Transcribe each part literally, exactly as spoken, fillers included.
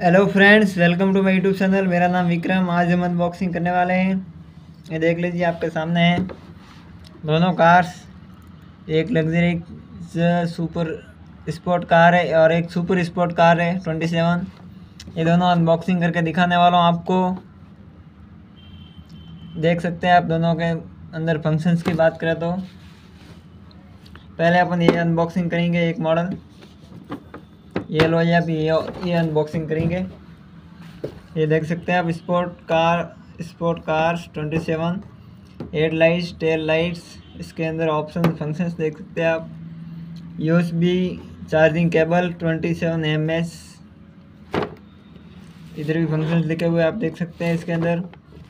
Hello friends, welcome to my YouTube channel. मेरा नाम विक्रम। आज हम अनबॉक्सिंग करने वाले हैं। ये देख लीजिए, आपके सामने है दोनों कार्स। एक लग्जरी सुपर स्पोर्ट कार है और एक सुपर स्पोर्ट कार है ट्वेंटी सेवन। ये दोनों अनबॉक्सिंग करके दिखाने वाला हूँ आपको। देख सकते हैं आप दोनों के अंदर फंक्शंस की बात करें तो पहले अपन ये अनबॉक्सिंग करेंगे। एक मॉडल ये लो, या भी ये, ये अनबॉक्सिंग करेंगे। ये देख सकते हैं आप, sport car sport cars twenty seven. Head lights, tail lights, इसके अंदर ऑप्शन फंक्शंस देख सकते हैं आप। USB charging cable twenty seven M S, इधर भी फंक्शंस लिखे हुए आप देख सकते हैं। इसके अंदर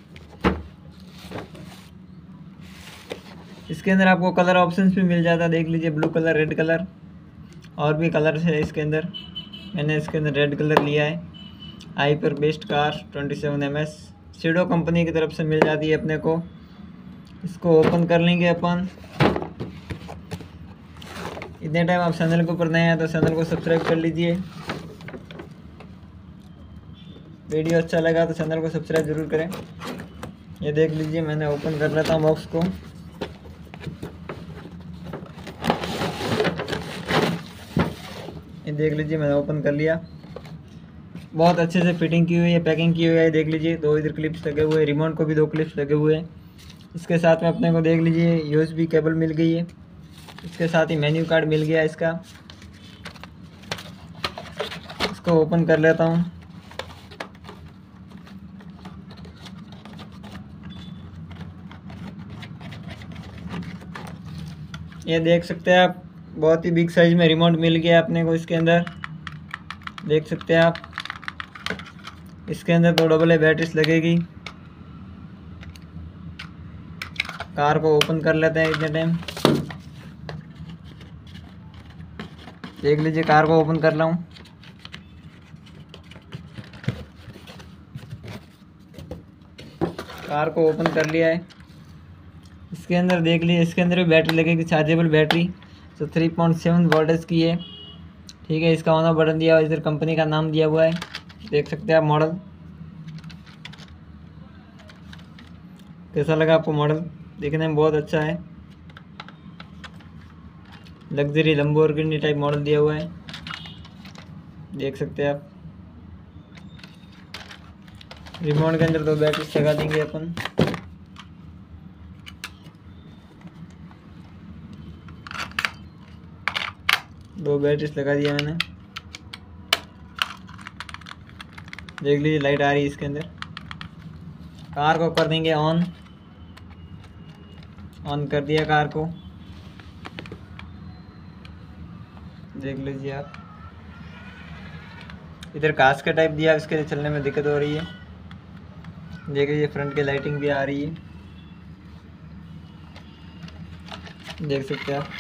इसके अंदर आपको कलर ऑप्शंस भी मिल जाता है। देख लीजिए, ब्लू कलर, रेड कलर, और भी कलर है इसके अंदर। मैंने इसके अंदर रेड कलर लिया है। Hyper best car twenty seven M S सीडो कंपनी की तरफ से मिल जाती है अपने को। इसको ओपन कर लेंगे अपन। इतने टाइम आप चैनल के ऊपर नए हैं तो चैनल को सब्सक्राइब कर लीजिए। वीडियो अच्छा लगा तो चैनल को सब्सक्राइब जरूर करें। ये देख लीजिए, मैंने ओपन कर लेता हूँ बॉक्स को। ये देख लीजिए, मैंने ओपन कर लिया। बहुत अच्छे से फिटिंग की हुई है, पैकिंग की हुई है। देख लीजिए, दो इधर क्लिप्स लगे हुए हैं, रिमोट को भी दो क्लिप्स लगे हुए हैं। इसके साथ में अपने को देख लीजिए यूएसबी केबल मिल गई है। इसके साथ ही मेन्यू कार्ड मिल गया इसका। इसको ओपन कर लेता हूँ। ये देख सकते हैं आप, बहुत ही बिग साइज में रिमोट मिल गया अपने को इसके अंदर। देख सकते हैं आप, इसके अंदर दो डबल ए बैटरीज लगेगी। कार को ओपन कर लेते हैं इतने टाइम। देख लीजिए, कार को ओपन कर रहा हूँ। कार को ओपन कर लिया है। इसके अंदर देख लीजिए, इसके अंदर भी बैटरी लगेगी, चार्जेबल बैटरी। तो थ्री पॉइंट सेवन वोल्टेज की है। ठीक है, इसका ऑन ऑफ बटन दिया हुआ है, इधर कंपनी का नाम दिया हुआ है। देख सकते हैं आप मॉडल। कैसा लगा आपको मॉडल? देखने में बहुत अच्छा है। लग्जरी लंबोर्गिनी टाइप मॉडल दिया हुआ है, देख सकते हैं आप। रिमोट के अंदर दो बैटरी लगा देंगे अपन। दो बैटरीज लगा दिया मैंने। देख लीजिए, लाइट आ रही है इसके अंदर। कार को कर देंगे ऑन। ऑन कर दिया कार को। देख लीजिए आप, इधर कांच का टाइप दिया, इसके लिए चलने में दिक्कत हो रही है। देख लीजिए, फ्रंट की लाइटिंग भी आ रही है, देख सकते हैं आप।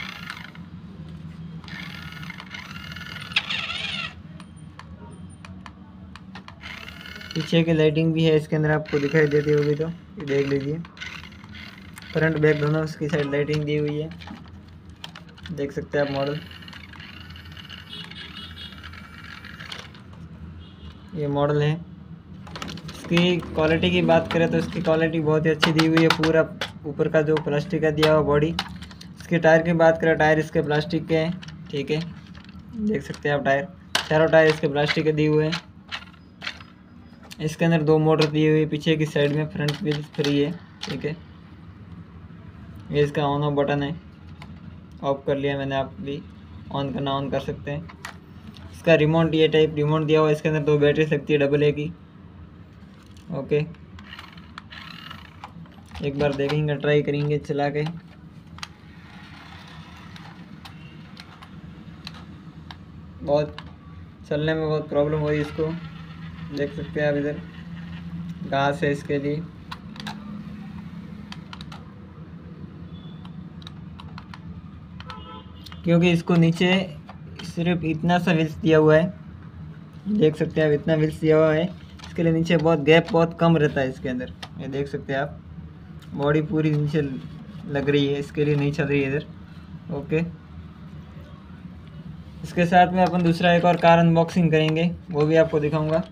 पीछे की लाइटिंग भी है इसके अंदर, आपको दिखाई देती होगी तो ये देख लीजिए। फ्रंट बैक दोनों उसकी साइड लाइटिंग दी हुई है, देख सकते हैं आप मॉडल। ये मॉडल है। इसकी क्वालिटी की बात करें तो इसकी क्वालिटी बहुत ही अच्छी दी हुई है। पूरा ऊपर का जो प्लास्टिक का दिया हुआ बॉडी। इसके टायर की बात करें, टायर इसके प्लास्टिक के हैं। ठीक है, देख सकते हैं आप टायर, चारों टायर इसके प्लास्टिक के दिए हुए हैं। इसके अंदर दो मोटर दी हुई है पीछे की साइड में, फ्रंट व्हील फ्री है। ठीक है, ये इसका ऑन ऑफ बटन है, ऑफ कर लिया मैंने। आप भी ऑन करना ऑन कर सकते हैं। इसका रिमोट ये टाइप रिमोट दिया हुआ है। इसके अंदर दो बैटरी लगती है डबल ए की। ओके, एक बार देखेंगे, ट्राई करेंगे चला के। बहुत चलने में बहुत प्रॉब्लम हो रही है इसको, देख सकते हैं आप। इधर घास है इसके लिए। क्योंकि इसको नीचे सिर्फ इतना सा व्हील्स दिया हुआ है, देख सकते हैं आप, इतना व्हील्स दिया हुआ है। इसके लिए नीचे बहुत गैप बहुत कम रहता है इसके अंदर। ये देख सकते हैं आप, बॉडी पूरी नीचे लग रही है, इसके लिए नहीं चल रही है इधर। ओके, इसके साथ में अपन दूसरा एक और कार अनबॉक्सिंग करेंगे, वो भी आपको दिखाऊंगा।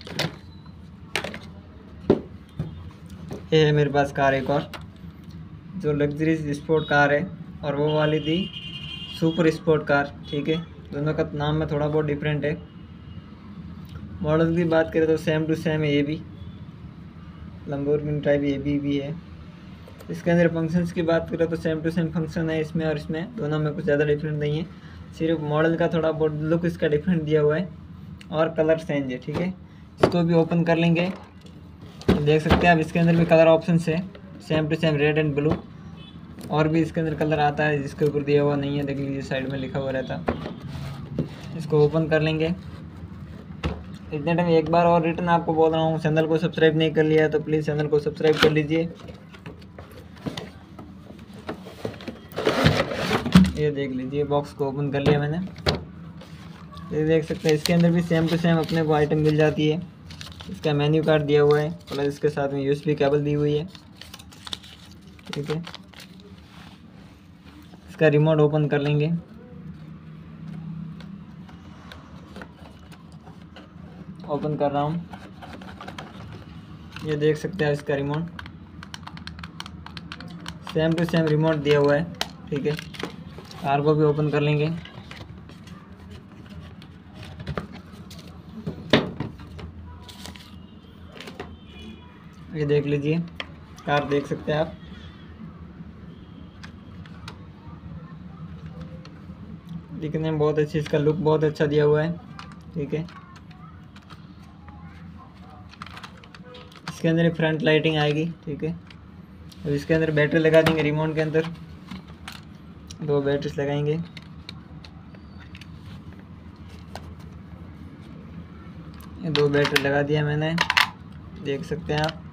ये है मेरे पास कार एक और, जो लग्जरी स्पोर्ट कार है, और वो वाली थी सुपर स्पोर्ट कार। ठीक है, दोनों का नाम में थोड़ा बहुत डिफरेंट है। मॉडल की बात करें तो सेम टू सेम है, ये भी लंबोर्गिनी टाइप ये भी, भी है। इसके अंदर फंक्शंस की बात करें तो सेम टू सेम फंक्शन है इसमें और इसमें, दोनों में कुछ ज़्यादा डिफरेंट नहीं है। सिर्फ मॉडल का थोड़ा बहुत लुक इसका डिफरेंट दिया हुआ है और कलर चेंज है। ठीक है, इसको भी ओपन कर लेंगे। देख सकते हैं आप, इसके अंदर भी कलर ऑप्शन है same to same, red and blue. और भी इसके अंदर कलर आता है जिसके ऊपर दिया हुआ नहीं है, देख लीजिए साइड में लिखा हुआ रहता। इसको ओपन कर लेंगे। इतने टाइम एक बार और रिटर्न आपको बोल रहा हूँ, चैनल को सब्सक्राइब नहीं कर लिया है तो प्लीज़ चैनल को सब्सक्राइब कर लीजिए। ये देख लीजिए, बॉक्स को ओपन कर लिया मैंने। ये देख सकते हैं, इसके अंदर भी सेम टू सेम अपने को आइटम मिल जाती है। इसका मेन्यू कार्ड दिया हुआ है, प्लस इसके साथ में यूएसबी केबल दी हुई है। ठीक है, इसका रिमोट ओपन कर लेंगे। ओपन कर रहा हूँ, ये देख सकते हैं इसका remote same to same remote दिया हुआ है। ठीक है, कार को भी ओपन कर लेंगे। ये देख लीजिए, कार देख सकते हैं आप। दिखने में बहुत अच्छी, इसका लुक बहुत अच्छा दिया हुआ है। ठीक है, इसके अंदर फ्रंट लाइटिंग आएगी। ठीक है, अब इसके अंदर बैटरी लगा देंगे, रिमोट के अंदर दो बैटरीज लगाएंगे। ये दो बैटरी लगा दिया मैंने, देख सकते हैं आप।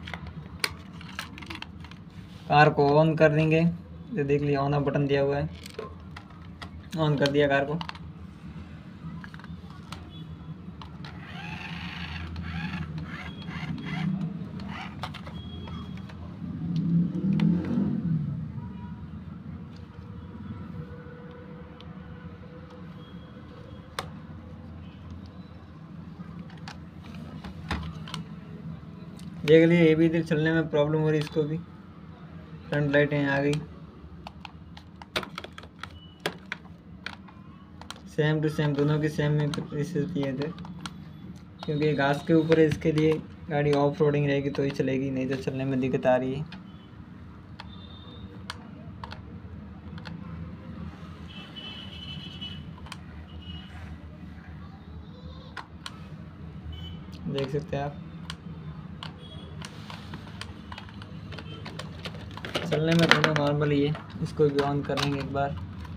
कार को ऑन कर देंगे, ये देख लिया ऑन बटन दिया हुआ है, ऑन कर दिया कार को। देख लीजिए, ये भी इधर चलने में प्रॉब्लम हो रही है, इसको भी फ्रंट लाइटें आ गई। सेम टू सेम दोनों की सेम में स्थिति है इधर, क्योंकि घास के ऊपर है, इसके लिए गाड़ी ऑफ रोडिंग रहेगी तो ही चलेगी, नहीं तो चलने में दिक्कत आ रही है। देख सकते हैं आप, चलने में थोड़ा नॉर्मल ही है। इसको भी ऑन कर लेंगे एक बार।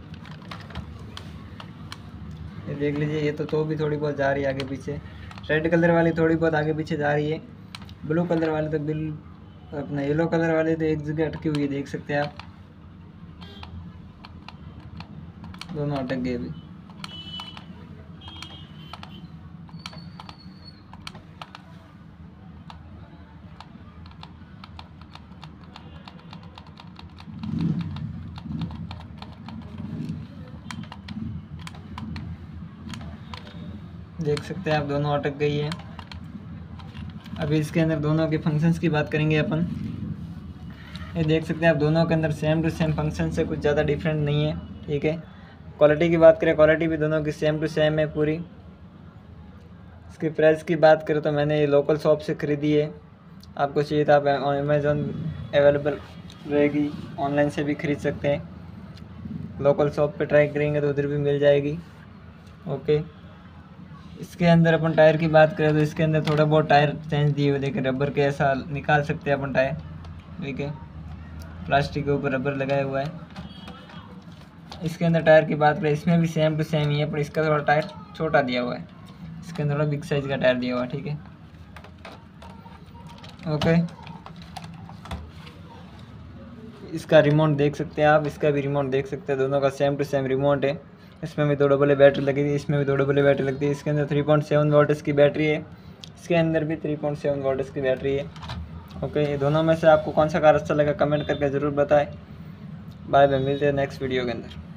ये देख लीजिए, ये तो तो भी थोड़ी बहुत जा रही है आगे पीछे। रेड कलर वाली थोड़ी बहुत आगे पीछे जा रही है, ब्लू कलर वाली तो बिल अपना येलो कलर वाली तो एक जगह अटकी हुई है, देख सकते हैं आप। दोनों अटक गए अभी। देख सकते हैं आप, दोनों अटक गई है। अभी इसके अंदर दोनों के फंक्शंस की बात करेंगे अपन। ये देख सकते हैं आप, दोनों के अंदर सेम टू सेम फंक्शन से कुछ ज़्यादा डिफरेंट नहीं है। ठीक है, क्वालिटी की बात करें, क्वालिटी भी दोनों की सेम टू सेम है पूरी। इसकी प्राइस की बात करें तो मैंने ये लोकल शॉप से ख़रीदी है। आपको चाहिए तो आप अमेज़ॉन अवेलेबल रहेगी, ऑनलाइन से भी ख़रीद सकते हैं। लोकल शॉप पे ट्राई करेंगे तो उधर भी मिल जाएगी। ओके, इसके अंदर अपन टायर की बात करें तो इसके अंदर थोड़ा बहुत टायर चेंज दिए हुए, देखिए रबर के ऐसा निकाल सकते हैं अपन टायर। ठीक है, प्लास्टिक के ऊपर रबर लगाया हुआ है। इसके अंदर टायर की बात करें, इसमें भी सेम टू सेम ही है, पर इसका थोड़ा टायर छोटा दिया हुआ है, इसके अंदर थोड़ा बिग साइज का टायर दिया हुआ है। ठीक है, ओके। इसका रिमोट देख सकते हैं आप, इसका भी रिमोट देख सकते हैं, दोनों का सेम टू सेम रिमोट है। इसमें भी दो डबल बैटरी लगी थी, इसमें भी दो डबल बैटरी लगती है। इसके अंदर थ्री पॉइंट सेवन वोल्ट्स की बैटरी है, इसके अंदर भी थ्री पॉइंट सेवन वोल्ट्स की बैटरी है। ओके, ये दोनों में से आपको कौन सा कार अच्छा लगा कमेंट करके ज़रूर बताएं। बाय बाय, मिलते हैं नेक्स्ट वीडियो के अंदर।